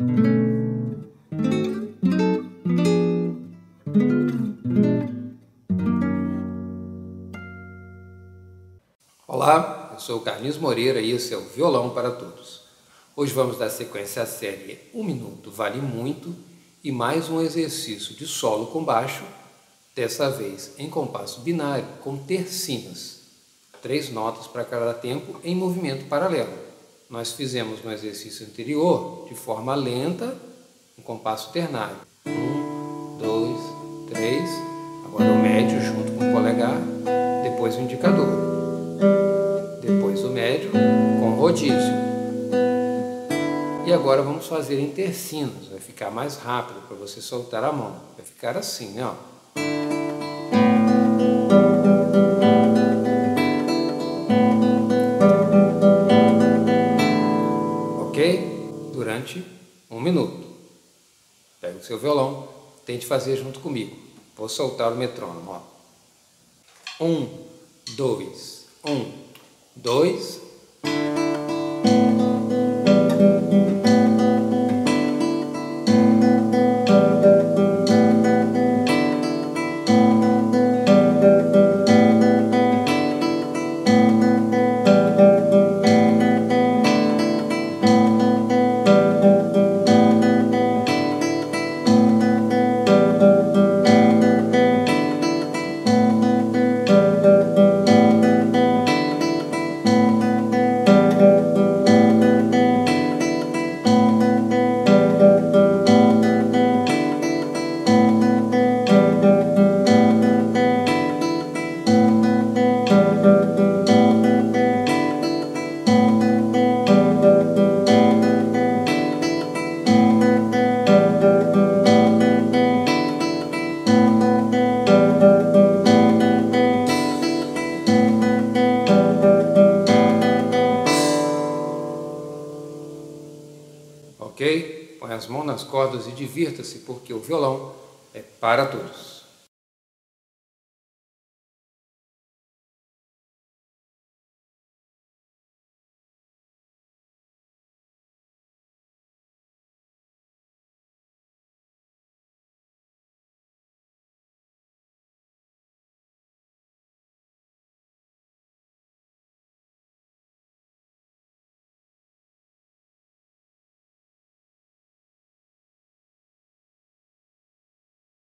Olá, eu sou o Carlinhos Moreira e esse é o Violão para Todos. Hoje vamos dar sequência à série 1 Minuto Vale Muito e mais um exercício de solo com baixo, dessa vez em compasso binário com tercinas. 3 notas para cada tempo em movimento paralelo. Nós fizemos no exercício anterior de forma lenta, em compasso ternário. 1, 2, 3, agora o médio junto com o polegar, depois o indicador. Depois o médio com rodízio. E agora vamos fazer em tercinas, vai ficar mais rápido para você soltar a mão. Vai ficar assim, né? Ó. Ok? Durante 1 minuto. Pega o seu violão, tente fazer junto comigo. Vou soltar o metrônomo, ó. 1, 2, 1, 2. Ok? Põe as mãos nas cordas e divirta-se, porque o violão é para todos.